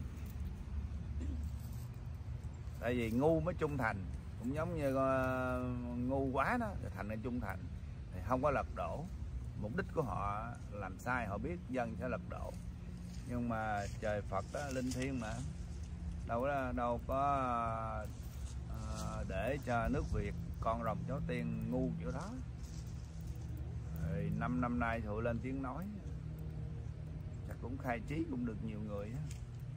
Tại vì ngu mới trung thành, cũng giống như uh, ngu quá đó thì thành ra trung thành, thì không có lật đổ. Mục đích của họ làm sai, họ biết dân sẽ lật đổ, nhưng mà trời Phật đó, linh thiêng mà, đâu có đâu có uh, để cho nước Việt con rồng cháu tiên ngu kiểu đó. Rồi năm năm nay thụ lên tiếng nói, chắc cũng khai trí cũng được nhiều người đó.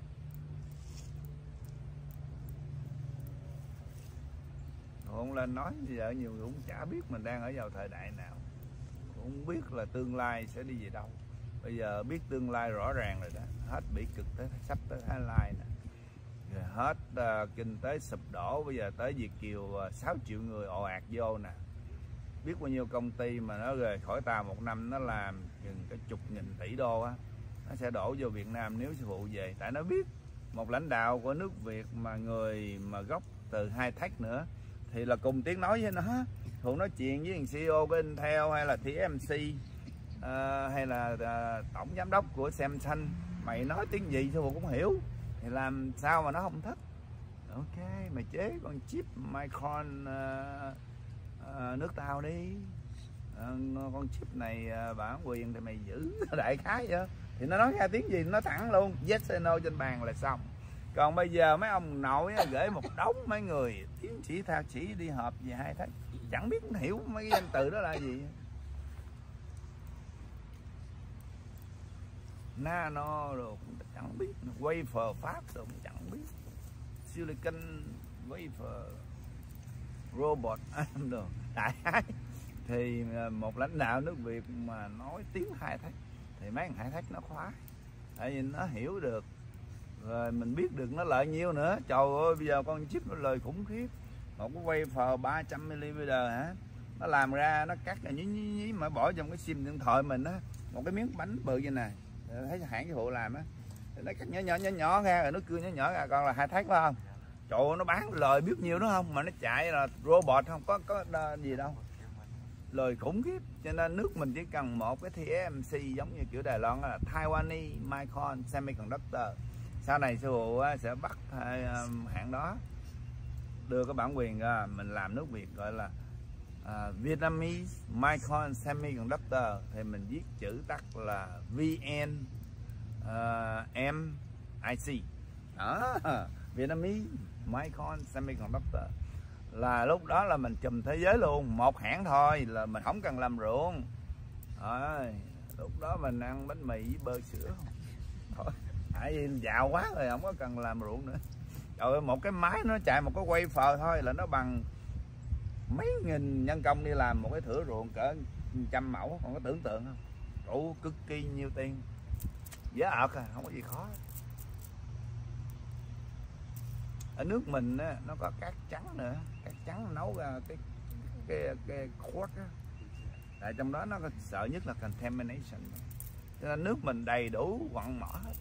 Không lên nói giờ nhiều người cũng chả biết mình đang ở vào thời đại nào, cũng không biết là tương lai sẽ đi về đâu. Bây giờ biết tương lai rõ ràng rồi đó, hết bị cực tới sắp tới Thái Lan nè, rồi hết uh, kinh tế sụp đổ, bây giờ tới Việt kiều uh, sáu triệu người ồ ạt vô nè. Biết bao nhiêu công ty mà nó rời khỏi ta một năm nó làm chừng cái chục nghìn tỷ đô á, nó sẽ đổ vô Việt Nam nếu sư phụ về. Tại nó biết một lãnh đạo của nước Việt mà người mà gốc từ hai thách nữa thì là cùng tiếng nói với nó. Phụ nói chuyện với xê e ô của Intel hay là tê em xê uh, hay là uh, tổng giám đốc của Samsung, mày nói tiếng gì sư phụ cũng hiểu, thì làm sao mà nó không thích. Ok, mày chế con chip Micron uh, uh, nước tao đi, uh, con chip này uh, bản quyền thì mày giữ đại khái vậy. Thì nó nói ra tiếng gì nó thẳng luôn, yes hay no trên bàn là xong. Còn bây giờ mấy ông nội gửi một đống mấy người tiến sĩ thạc sĩ đi họp về hai thách, chẳng biết hiểu mấy cái danh từ đó là gì. Nano rồi cũng chẳng biết, wafer pháp rồi cũng chẳng biết, silicon wafer robot rồi đại khái. Thì một lãnh đạo nước Việt mà nói tiếng hai thách thì mấy thằng hai thách nó khóa, tại vì nó hiểu được. Rồi mình biết được nó lợi nhiêu nữa. Trời ơi, bây giờ con chip nó lời khủng khiếp. Một cái wafer ba trăm mi-li-mét hả, nó làm ra, nó cắt là nhí nhí nhí mà bỏ trong cái sim điện thoại mình á, một cái miếng bánh bự như này. Thấy hãng cái hộ làm á, nó cắt nhỏ nhỏ nhỏ nhỏ ra, rồi nó cưa nhỏ nhỏ ra, còn là hai thách phải không? Trời ơi, nó bán lời biết nhiêu nữa không, mà nó chạy là robot không có có gì đâu, lời khủng khiếp. Cho nên nước mình chỉ cần một cái tê em xê giống như kiểu Đài Loan là Taiwanese Micron Semiconductor. Sau này sư phụ sẽ bắt hãng đó đưa cái bản quyền ra, mình làm nước Việt gọi là uh, Vietnamese Micron Semiconductor, thì mình viết chữ tắt là vê en em i xê đó, Vietnamese Micron Semiconductor. Là lúc đó là mình chùm thế giới luôn, một hãng thôi là mình không cần làm ruộng. Rồi, lúc đó mình ăn bánh mì với bơ sữa thôi, tại vì giàu quá rồi không có cần làm ruộng nữa. Trời ơi, một cái máy nó chạy một cái wafer thôi là nó bằng mấy nghìn nhân công đi làm một cái thửa ruộng cỡ trăm mẫu, còn có tưởng tượng không? Đủ cực kỳ nhiêu tiền, giá ợt à, không có gì khó. Ở nước mình á, nó có cát trắng nữa, cát trắng nấu ra cái cái cái khuất á, tại trong đó nó sợ nhất là contamination, cho nên nước mình đầy đủ quặng mỏ hết.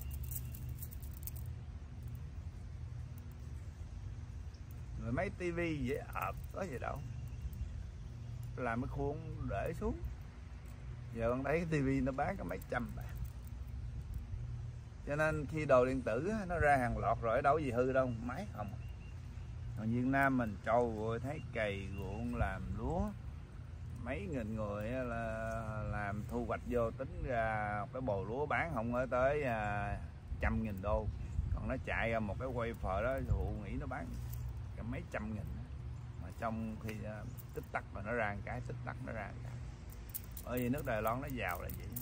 Rồi mấy tivi dễ ợt có gì đâu, làm cái khuôn để xuống. Giờ con thấy cái tivi nó bán có mấy trăm bạc. Cho nên khi đồ điện tử nó ra hàng loạt rồi, đâu có gì hư đâu, máy không. Còn Việt Nam mình trâu rồi thấy cày ruộng làm lúa, mấy nghìn người là làm thu hoạch vô tính ra cái bồ lúa bán không ở tới à, trăm nghìn đô, còn nó chạy ra một cái quay phở đó Hụ nghĩ nó bán cả mấy trăm nghìn, mà trong khi à, tích tắc mà nó ra một cái, tích tắc nó ra một cái. Bởi vì nước Đài Loan nó giàu là vậy.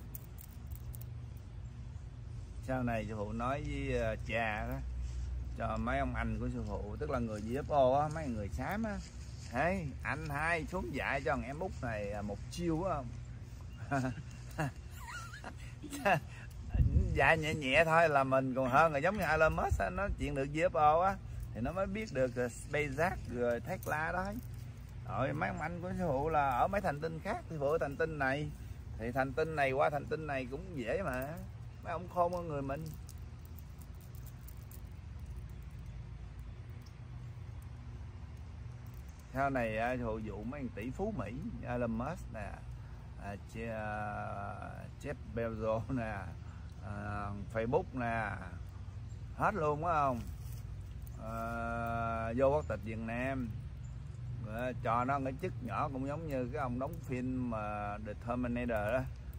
Sau này sư phụ nói với uh, cha đó, cho mấy ông anh của sư phụ, tức là người giê ép ô á, mấy người xám á, hey, anh hai xuống dạy cho thằng em út này một chiêu á không? Dạy nhẹ nhẹ thôi là mình còn hơn, là giống như Elon Musk á, nó chuyện được giê ép ô á thì nó mới biết được SpaceX rồi Tesla đó. Rồi mấy ông anh của sư phụ là ở mấy thành tinh khác, sư phụ ở thành tinh này thì thành tinh này qua thành tinh này cũng dễ mà, mấy ông khôn hơn người mình. Sau này hồi vụ mấy tỷ phú Mỹ Elon Musk nè, à, Jeff Bezos nè, à, Facebook nè, hết luôn phải không? À, vô quốc tịch Việt Nam, à, cho nó cái chức nhỏ cũng giống như cái ông đóng phim mà The Terminator đó.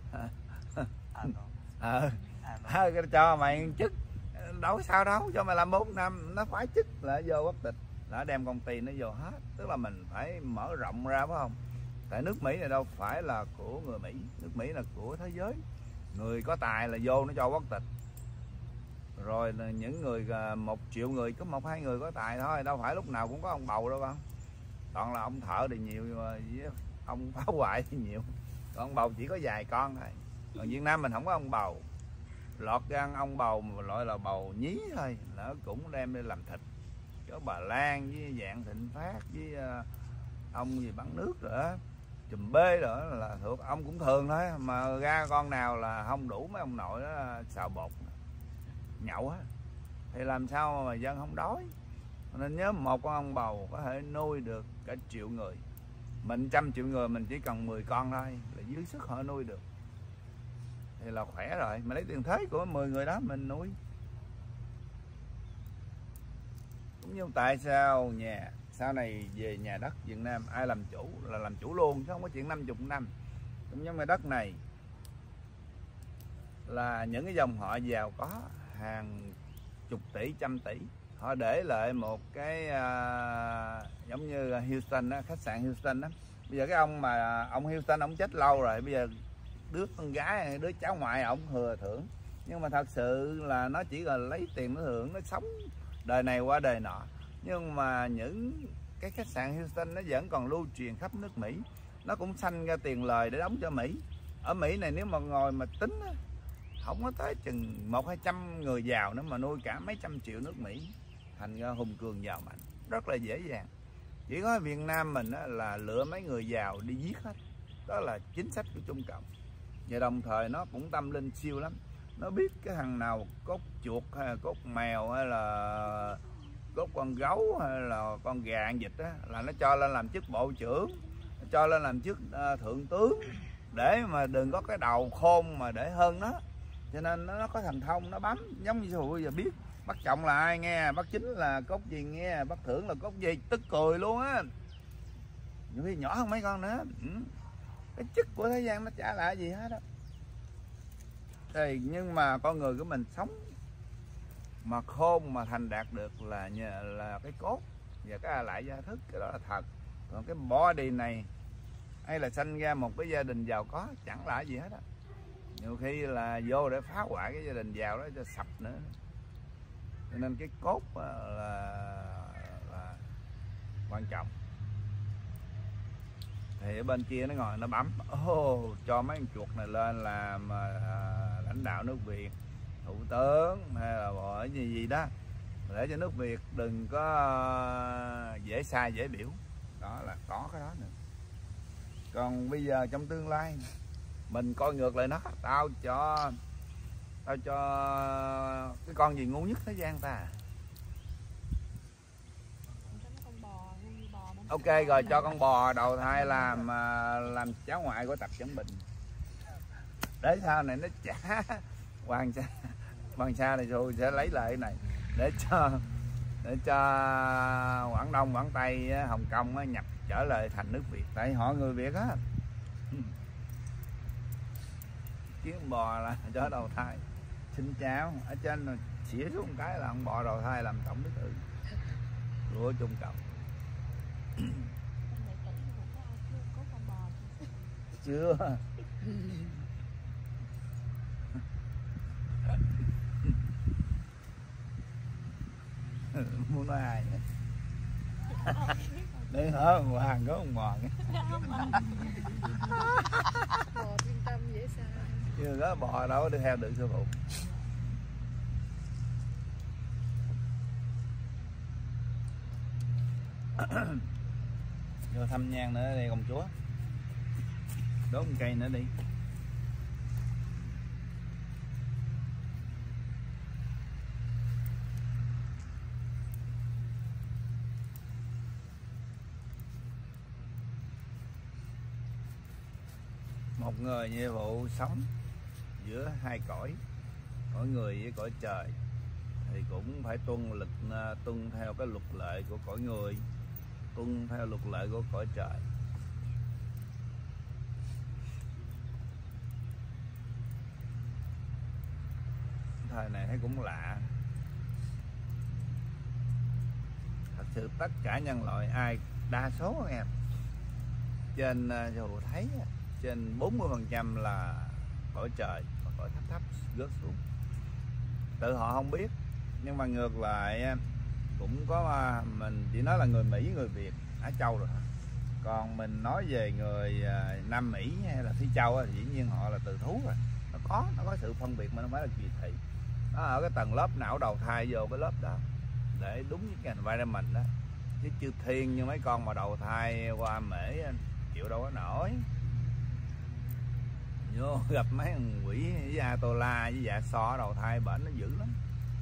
à, à, cho mày chức đâu sao đâu, cho mày làm bốn năm nó phải chức là vô quốc tịch, đã đem công ty nó vô hết. Tức là mình phải mở rộng ra phải không? Tại nước Mỹ này đâu phải là của người Mỹ, nước Mỹ là của thế giới. Người có tài là vô nó cho quốc tịch, rồi là những người một triệu người có một hai người có tài thôi, đâu phải lúc nào cũng có ông bầu đâu con. Toàn là ông thợ thì nhiều, với ông phá hoại thì nhiều, còn ông bầu chỉ có vài con thôi. Còn Việt Nam mình không có ông bầu, lọt ra ông bầu mà loại là bầu nhí thôi, nó cũng đem đi làm thịt. Có bà Lan với Vạn Thịnh Phát với uh, ông gì bắn nước rồi đó, chùm bê rồi đó, là thuộc ông cũng thường thôi, mà ra con nào là không đủ mấy ông nội đó xào bột nhậu á, thì làm sao mà dân không đói. Nên nhớ một con ông bầu có thể nuôi được cả triệu người, mình trăm triệu người mình chỉ cần mười con thôi là dưới sức họ nuôi được, thì là khỏe rồi. Mà lấy tiền thế của mười người đó mình nuôi. Cũng như tại sao nhà sau này về nhà đất Việt Nam ai làm chủ là làm chủ luôn, chứ không có chuyện năm mươi năm. Cũng giống như đất này là những cái dòng họ giàu có hàng chục tỷ, trăm tỷ, họ để lại một cái uh, giống như Houston đó, khách sạn Houston đó. Bây giờ cái ông mà ông Houston ông chết lâu rồi, bây giờ đứa con gái, đứa cháu ngoại ông thừa thưởng, nhưng mà thật sự là nó chỉ là lấy tiền nó hưởng, nó sống đời này qua đời nọ. Nhưng mà những cái khách sạn Houston nó vẫn còn lưu truyền khắp nước Mỹ, nó cũng sanh ra tiền lời để đóng cho Mỹ. Ở Mỹ này nếu mà ngồi mà tính không có tới chừng một hai trăm người giàu nữa mà nuôi cả mấy trăm triệu nước Mỹ, thành ra hùng cường giàu mạnh rất là dễ dàng. Chỉ có Việt Nam mình là lựa mấy người giàu đi giết hết, đó là chính sách của Trung Cộng. Và đồng thời nó cũng tâm linh siêu lắm, nó biết cái thằng nào cốt chuột hay là cốt mèo hay là cốt con gấu hay là con gà ăn vịt á, là nó cho lên làm chức bộ trưởng, nó cho lên làm chức uh, thượng tướng, để mà đừng có cái đầu khôn mà để hơn nó. Cho nên nó, nó có thần thông, nó bấm giống như bây giờ biết bắt trọng là ai nghe, bắt chính là cốt gì nghe, bắt thưởng là cốt gì, tức cười luôn á. Nhiều khi nhỏ hơn mấy con nữa. Ừ. Cái chức của thế gian nó chả là gì hết đó. Thì nhưng mà con người của mình sống mà khôn mà thành đạt được là nhờ là cái cốt và cái lại gia thức, cái đó là thật. Còn cái body này hay là sanh ra một cái gia đình giàu có chẳng là gì hết á, nhiều khi là vô để phá hoại cái gia đình giàu đó cho sập nữa. Cho nên cái cốt là, là quan trọng. Thì ở bên kia nó ngồi nó bấm oh, cho mấy con chuột này lên làm uh, lãnh đạo nước Việt, thủ tướng hay là bộ gì gì đó, để cho nước Việt đừng có uh, dễ sai dễ biểu. Đó là có cái đó nữa. Còn bây giờ trong tương lai mình coi ngược lại nó, tao cho tao cho cái con gì ngu nhất thế gian ta? Ok rồi, cho con bò đầu thai làm làm cháu ngoại của Tập Cận Bình, để sau này nó trả Hoàng Sa, Hoàng Sa này rồi sẽ lấy lại cái này để cho để cho Quảng Đông, Quảng Tây, Hồng Kông nhập trở lại thành nước Việt, tại họ người Việt á. Kiếm bò là cho đầu thai. Xin chào, ở trên là xỉa xuống cái là con bò đầu thai làm tổng bí thư của Trung Cộng. Chưa. Muốn nói ai nữa. Để hả hoàng có con bò nghe. Bò yên tâm dễ sao. Chưa có bò đâu đi theo được sư phụ. Vô thăm nhang nữa đi công chúa. Đốt một cây nữa đi. Một người như vụ sống giữa hai cõi, cõi người với cõi trời, thì cũng phải tuân lực tuân theo cái luật lệ của cõi người, tuân theo luật lệ của cõi trời. Thời này thấy cũng lạ. Thật sự tất cả nhân loại ai đa số các em trên dù thấy trên bốn mươi phần trăm là cõi trời và cõi thấp thấp rớt xuống. Tự họ không biết, nhưng mà ngược lại cũng có, mình chỉ nói là người Mỹ, người Việt, Á Châu rồi. Còn mình nói về người Nam Mỹ hay là Phi Châu thì dĩ nhiên họ là từ thú rồi. Nó có, nó có sự phân biệt mà nó phải là kỳ thị. Nó ở cái tầng lớp não đầu thai vô cái lớp đó để đúng với cái environment đó. Chứ chư thiên như mấy con mà đầu thai qua Mễ chịu đâu có nổi. Vô gặp mấy thằng quỷ với Atola với dạ so đầu thai bệnh nó dữ lắm.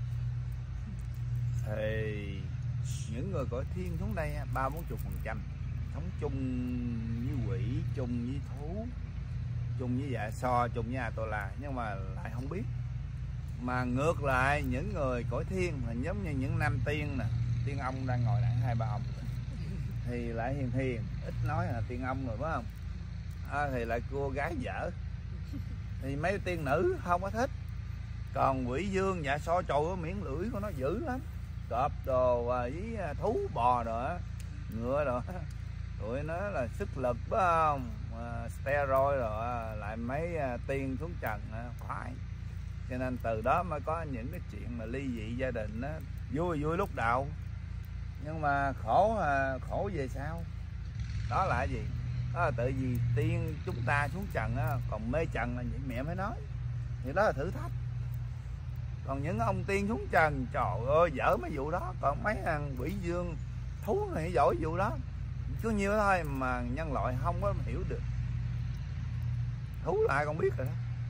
Thì những người cõi thiên xuống đây ba bốn chục phần trăm sống chung với quỷ, chung với thú, chung với dạ so, chung với Atola, nhưng mà lại không biết. Mà ngược lại những người cõi thiên là giống như những nam tiên nè, tiên ông đang ngồi đẳng hai ba ông thì lại hiền hiền, ít nói là tiên ông rồi phải không? À, thì lại cua gái dở. Thì mấy tiên nữ không có thích. Còn quỷ dương dạ so trời ơi, miệng lưỡi của nó dữ lắm. Cọp đồ với thú bò rồi ngựa rồi. Tụi nó là sức lực phải không? À, steroid rồi lại mấy tiên xuống trần khoái. Cho nên từ đó mới có những cái chuyện mà ly dị gia đình đó. Vui vui lúc đầu, nhưng mà khổ khổ về sau. Đó là gì? Đó là tự vì tiên chúng ta xuống trần á, còn mê trần là những mẹ mới nói. Thì đó là thử thách. Còn những ông tiên xuống trần trời ơi dở mấy vụ đó. Còn mấy thằng quỷ dương thú này giỏi vụ đó. Cứ nhiêu thôi mà nhân loại không có hiểu được. Thú lại còn biết rồi đó.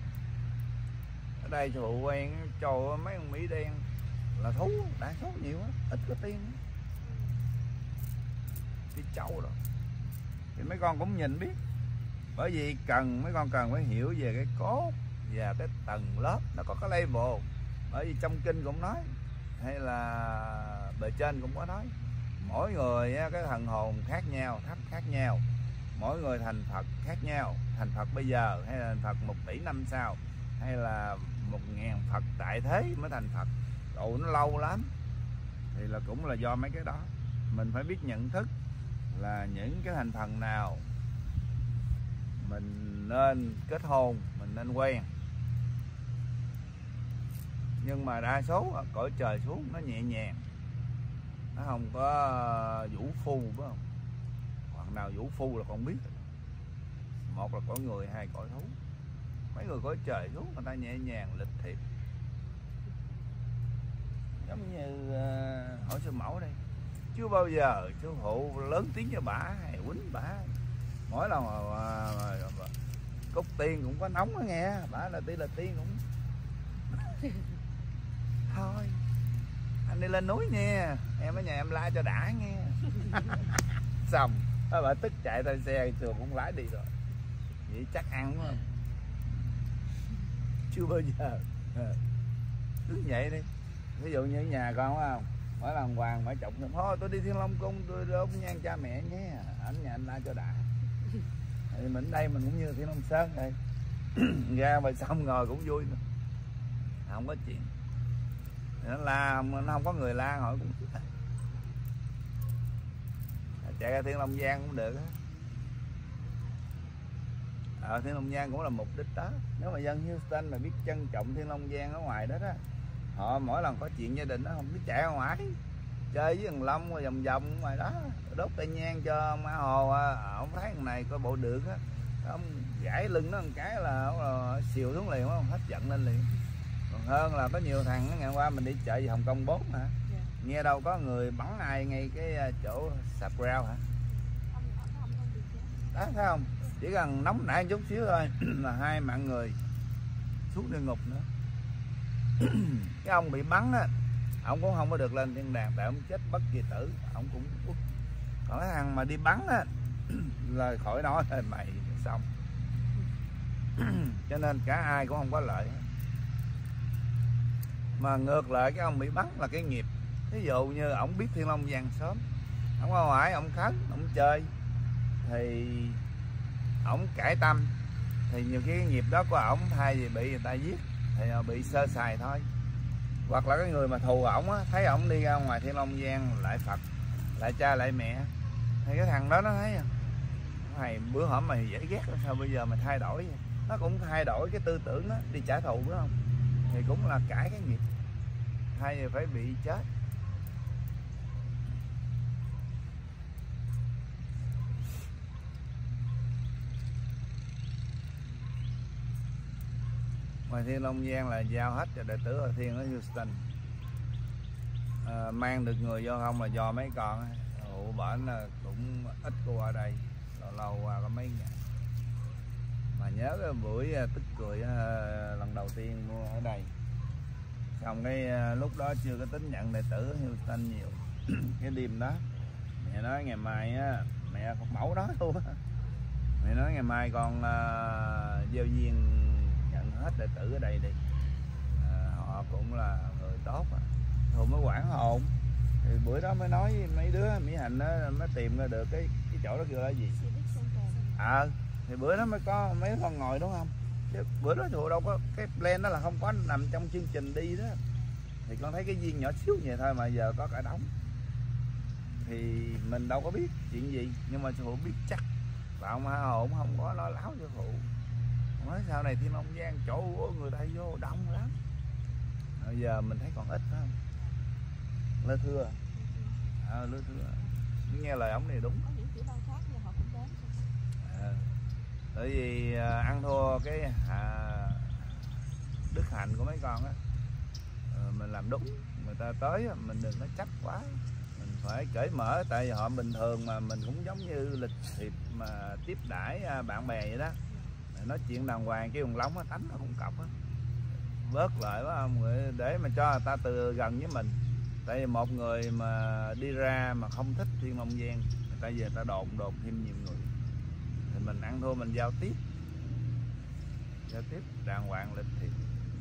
Ở đây phụ quen trời mấy con Mỹ đen là thú đa số nhiều á, ít có tiên á. Cái trâu rồi thì mấy con cũng nhìn biết. Bởi vì cần mấy con cần phải hiểu về cái cốt và cái tầng lớp, nó có cái level. Bởi vì trong kinh cũng nói, hay là bề trên cũng có nói, mỗi người cái thần hồn khác nhau, thấp khác nhau, mỗi người thành Phật khác nhau. Thành Phật bây giờ hay là thành Phật một tỷ năm sau, hay là một ngàn Phật tại thế mới thành Phật, độ nó lâu lắm. Thì là cũng là do mấy cái đó. Mình phải biết nhận thức là những cái thành phần nào mình nên kết hôn, mình nên quen. Nhưng mà đa số cõi trời xuống nó nhẹ nhàng, nó không có vũ phu phải không? Hoặc nào vũ phu là con biết. Một là cõi người, hai cõi thú. Mấy người cõi trời xuống người ta nhẹ nhàng lịch thiệp. Giống như uh, hỏi sư mẫu đây, chưa bao giờ sư phụ lớn tiếng cho bả hay quýnh bả. Mỗi lần mà, mà, mà, mà Cúc Tiên cũng có nóng đó nghe, bả là tí là Tiên cũng thôi anh đi lên núi nha, em ở nhà em la cho đã nghe. Xong bà tức chạy tay xe trường cũng lái đi rồi. Vậy chắc ăn đúng không? Chưa bao giờ. Cứ vậy đi. Ví dụ như ở nhà con phải không? Mỗi lần Hoàng phải chồng thôi tôi đi Thiên Long Cung tôi đốt nhang cha mẹ nhé. Anh nhà anh la cho đã. Thì mình đây mình cũng như Thiên Long Sơn đây. Ra ngoài sông ngồi cũng vui nữa, không có chuyện. Nó la, nó không có người la hỏi cũng chạy ra Thiên Long Giang cũng được á. Ở Thiên Long Giang cũng là mục đích đó. Nếu mà dân Houston mà biết trân trọng Thiên Long Giang ở ngoài đó đó, họ mỗi lần có chuyện gia đình nó không biết chạy ra ngoài chơi với thằng Long rồi vòng vòng ngoài đó, đốt cây nhang cho má Hồ. Ông thấy thằng này coi bộ được á, ông gãy lưng nó một cái là, là xìu xuống liền, không hết giận lên liền. Còn hơn là có nhiều thằng ngày qua mình đi chợ về Hồng Kông bốn hả, yeah. Nghe đâu có người bắn ai ngay cái chỗ sạp rau hả, đó thấy không, chỉ cần nóng nảy chút xíu thôi là hai mạng người xuống địa ngục nữa. Cái ông bị bắn á, ông cũng không có được lên thiên đàng, tại ông chết bất kỳ tử, ông cũng út. Còn cái thằng mà đi bắn á là khỏi nói rồi mày xong. Cho nên cả ai cũng không có lợi. Mà ngược lại cái ông bị bắn là cái nghiệp. Ví dụ như ổng biết Thiên Long Giang sớm, ổng qua ngoài ổng khấn, ổng chơi thì ổng cải tâm, thì nhiều khi cái nghiệp đó của ổng thay vì bị người ta giết thì bị sơ sài thôi. Hoặc là cái người mà thù ổng á, thấy ổng đi ra ngoài Thiên Long Giang lại Phật, lại cha lại mẹ, thì cái thằng đó nó thấy mày bữa hổm mày dễ ghét, sao bây giờ mày thay đổi vậy? Nó cũng thay đổi cái tư tưởng đó, đi trả thù đúng không, thì cũng là cải cái nghiệp, thay vì phải bị chết. Ngoài Thiên Long Giang là giao hết cho đệ tử Hội Thiên ở Houston. À, mang được người vô không là do mấy con ủ bển cũng ít qua đây, lâu lâu qua có mấy ngày. Mà nhớ cái buổi tức cười lần đầu tiên mua ở đây, xong cái lúc đó chưa có tính nhận đệ tử ở Houston nhiều. Cái đêm đó mẹ nói ngày mai á, mẹ Phật mẫu đó luôn á, mẹ nói ngày mai con uh, giao duyên nhận hết đệ tử ở đây đi. À, họ cũng là người tốt à. Thôi mới quản hồn. Thì bữa đó mới nói với mấy đứa Mỹ Hạnh đó, mới tìm ra được cái cái chỗ đó kêu là gì. À, thì bữa đó mới có mấy con ngồi đúng không? Chứ bữa đó thì đâu có cái plan đó là không có nằm trong chương trình đi đó. Thì con thấy cái viên nhỏ xíu vậy thôi mà giờ có cả đống. Thì mình đâu có biết chuyện gì, nhưng mà sư phụ biết chắc. Và ông Hà Hồ cũng không có nói láo cho phụ. Nói sau này Thiên Long Giang chỗ người ta vô đông lắm. Bây giờ mình thấy còn ít phải không? Lơ thưa. À, lơ thưa. Nghe lời ông này đúng. À, bởi vì à, ăn thua cái à, đức hạnh của mấy con á, à, mình làm đúng, người ta tới mình đừng có chấp quá, mình phải cởi mở, tại vì họ bình thường mà mình cũng giống như lịch thiệp mà tiếp đãi à, bạn bè vậy đó, nói chuyện đàng hoàng, cái quần lóng á tánh nó không cọc á, bớt lại quá không, để mà cho người ta từ gần với mình. Tại vì một người mà đi ra mà không thích Thiên Long Giang, người ta về người ta đồn đồn thêm nhiều người, thì mình ăn thua mình giao tiếp giao tiếp đàng hoàng lịch thiệp,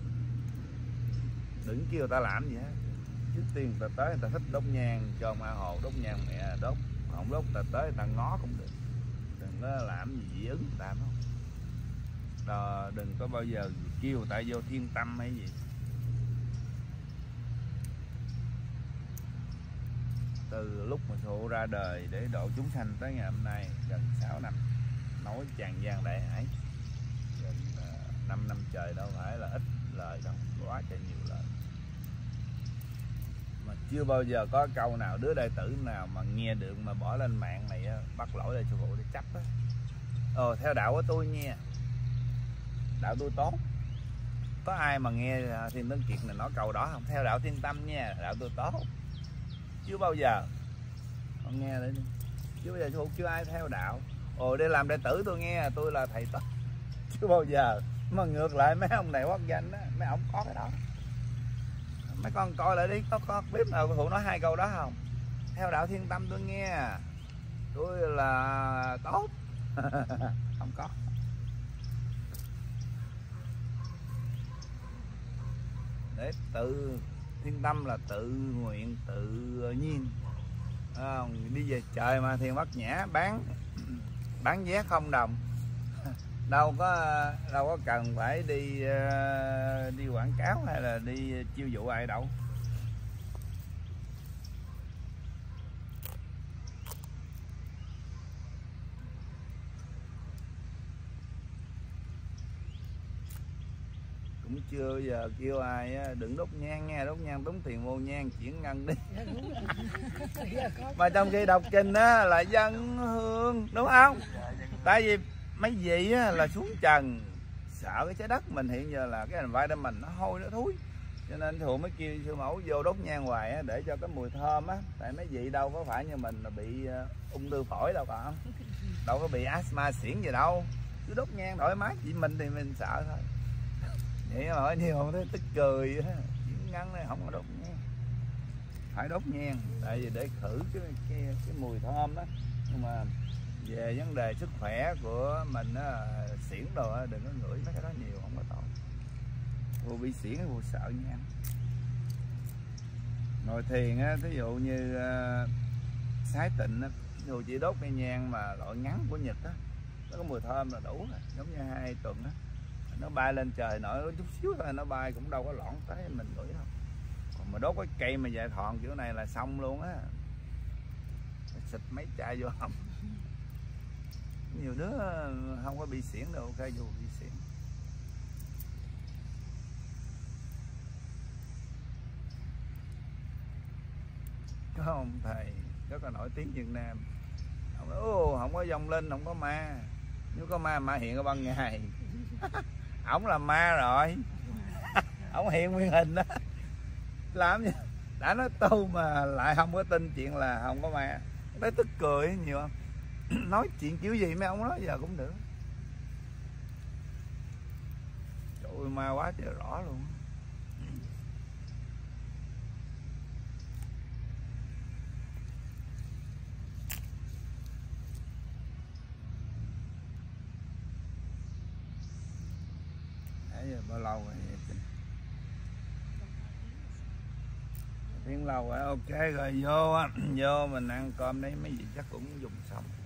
đừng kêu người ta làm gì hết. Trước tiên người ta tới người ta thích đốt nhang cho Ma Hồ, đốt nhang mẹ đốt, không đốt người ta tới người ta ngó cũng được, đừng có làm gì dị ứng người ta không. Đó, đừng có bao giờ kêu người ta vô thiên tâm hay gì. Từ lúc mà Sư ra đời để độ chúng sanh tới ngày hôm nay gần sáu năm, nói tràn gian đại hải, gần uh, năm năm trời đâu phải là ít lời đâu, quá trời nhiều lời. Mà chưa bao giờ có câu nào đứa đệ tử nào mà nghe được mà bỏ lên mạng này bắt lỗi lại Sư phụ để chấp á. Ờ, theo đạo của tôi nha, đạo tôi tốt. Có ai mà nghe Thiên Tấn Kiệt này nói câu đó không? Theo đạo Thiên Tâm nha, đạo tôi tốt. Chưa bao giờ. Con nghe đấy đi. Chưa bao giờ Sư phụ chưa ai theo đạo. Ồ, để làm đệ tử tôi nghe tôi là thầy tốt. Chưa bao giờ. Mà ngược lại mấy ông này quốc danh á, mấy ông có cái đó. Mấy con coi lại đi, có có biết nào Sư phụ nói hai câu đó không? Theo đạo Thiên Tâm tôi nghe tôi là tốt. Không có. Để tự Thiên Tâm là tự nguyện tự nhiên à, đi về trời mà Thiền Bát Nhã bán bán vé không đồng, đâu có đâu có cần phải đi đi quảng cáo hay là đi chiêu dụ ai đâu. Cũng chưa giờ kêu ai đừng đốt nhang nha, đốt nhang tốn tiền vô nhang chuyển ngân đi. Mà trong khi đọc kinh á là dân hương đúng không? Tại vì mấy vị á, là xuống trần sợ cái trái đất mình hiện giờ là cái environment nó hôi nó thúi, cho nên thường mới kêu sư mẫu vô đốt nhang hoài á, để cho cái mùi thơm á. Tại mấy vị đâu có phải như mình là bị ung thư phổi đâu còn, đâu có bị asthma xỉn gì đâu, cứ đốt nhang thoải mái. Chỉ mình thì mình sợ thôi. Vậy mà hỏi nhiều không thấy tức cười á, ngắn này không có đốt nhang, phải đốt nhang tại vì để khử cái cái, cái mùi thơm đó. Nhưng mà về vấn đề sức khỏe của mình á, xỉn đồ á, đừng có ngửi mấy cái đó nhiều, không có tốt. Vô bị xỉn vô sợ nha. Ngồi thiền á, thí dụ như uh, sái tịnh á, dù chỉ đốt cây nhang mà loại ngắn của Nhật á, nó có mùi thơm là đủ rồi. Giống như hai tuần á, nó bay lên trời nổi chút xíu thôi, nó bay cũng đâu có loãng tới mình ngửi đâu. Còn mà đốt cái cây mà dài thọn kiểu này là xong luôn á, xịt mấy chai vô họng. Nhiều đứa không có bị xỉn đâu, ok dù bị xỉn. Có ông thầy rất là nổi tiếng Việt Nam, ông nói ô không có vong linh, không có ma, nếu có ma ma hiện ở ban ngày. Ổng là ma rồi. Ổng hiện nguyên hình đó, làm gì đã nói tu mà lại không có tin chuyện là không có ma. Thấy tức cười nhiều không. Nói chuyện kiểu gì mấy ông nói giờ cũng được. Trời ơi ma quá trời rõ luôn. Nãy giờ bao lâu rồi? Tiếng lâu rồi, ok rồi vô vô mình ăn cơm đấy, mấy gì chắc cũng dùng xong.